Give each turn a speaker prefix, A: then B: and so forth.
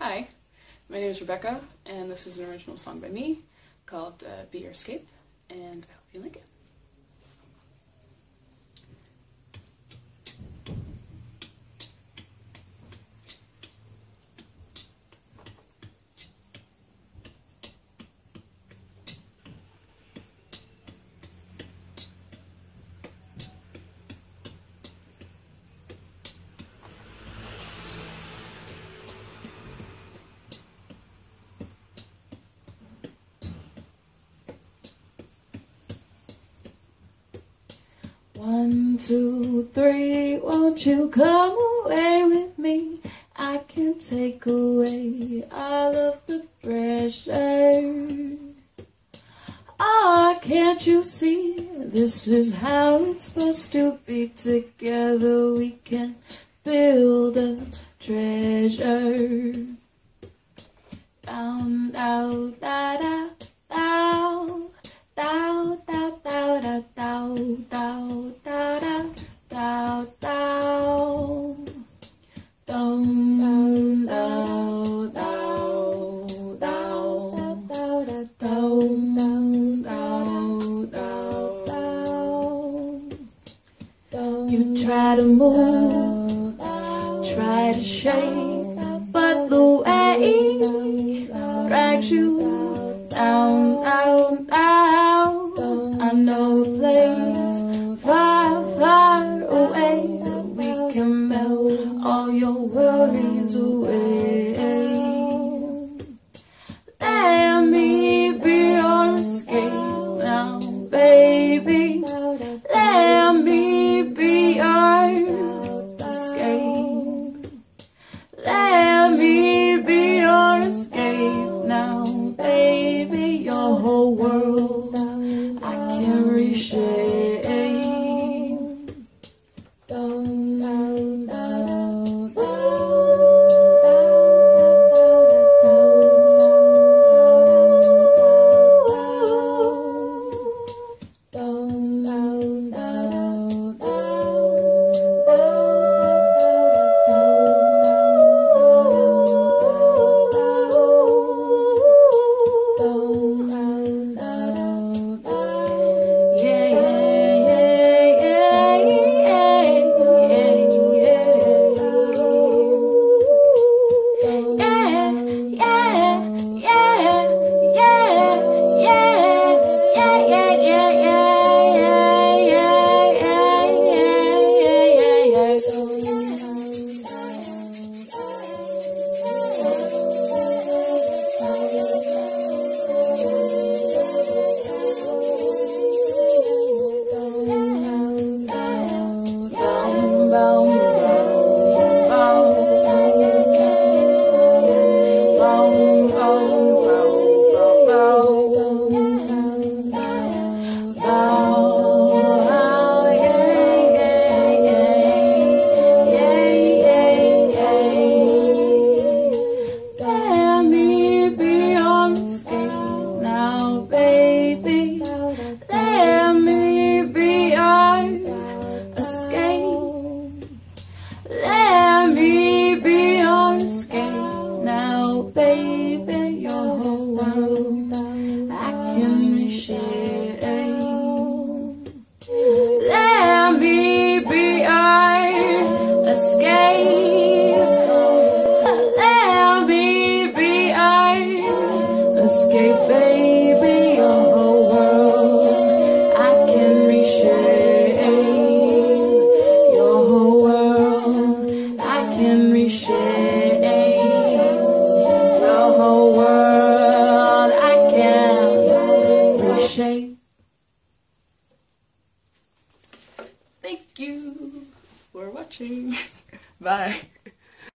A: Hi, my name is Rebecca, and this is an original song by me called Be Your Escape, and I hope you like it. One, two, three, won't you come away with me? I can take away all of the pressure. Oh, can't you see? This is how it's supposed to be. Together we can build a treasure. Down, down, da, da, down, down, down, down, down, down, down, down, down, down, down, down, down, down, down, down. You try to move, try to shake, but the way drags you down, down, down. I know a place far, far away where we can melt all your worries away. Let me be your escape now, baby. Let me be your escape. Let me be your escape now, baby. Your whole world I can reshape. Down, down, down, baby, your whole world I can reshape. Let me be your escape. Let me be your escape, baby. Your whole world I can reshape. Your whole world I can reshape. Whole world I can reshape. Thank you for watching. Bye.